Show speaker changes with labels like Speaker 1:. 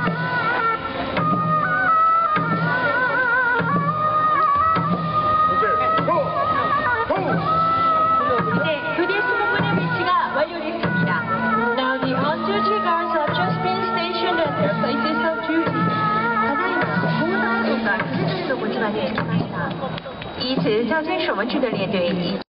Speaker 1: 이제 교대 수목원의 배치가 완료됐습니다. Now the on-duty guards have just been stationed at their places of duty.
Speaker 2: ただいま、交代号がそれぞれの持ち場に着きました。依此，交接守门制的列队已